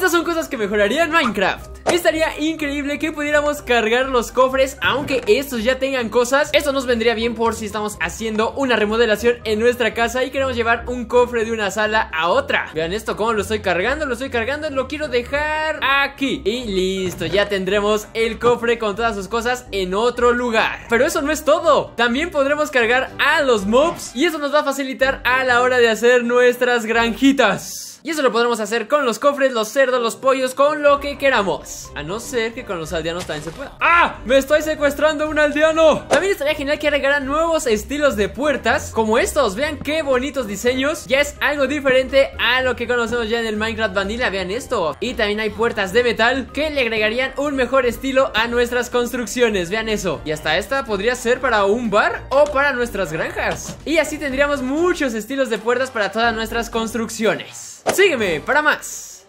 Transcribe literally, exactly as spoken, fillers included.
Estas son cosas que mejorarían Minecraft. Estaría increíble que pudiéramos cargar los cofres, aunque estos ya tengan cosas. Esto nos vendría bien por si estamos haciendo una remodelación en nuestra casa y queremos llevar un cofre de una sala a otra. Vean esto, cómo lo estoy cargando, lo estoy cargando, lo quiero dejar aquí. Y listo, ya tendremos el cofre con todas sus cosas en otro lugar. Pero eso no es todo. También podremos cargar a los mobs y eso nos va a facilitar a la hora de hacer nuestras granjitas. Y eso lo podremos hacer con los cofres, los cerdos, los pollos, con lo que queramos. A no ser que con los aldeanos también se pueda. ¡Ah! ¡Me estoy secuestrando un aldeano! También estaría genial que agregaran nuevos estilos de puertas como estos. Vean qué bonitos diseños. Ya es algo diferente a lo que conocemos ya en el Minecraft Vanilla. Vean esto. Y también hay puertas de metal que le agregarían un mejor estilo a nuestras construcciones. Vean eso. Y hasta esta podría ser para un bar o para nuestras granjas. Y así tendríamos muchos estilos de puertas para todas nuestras construcciones. Sígueme para más.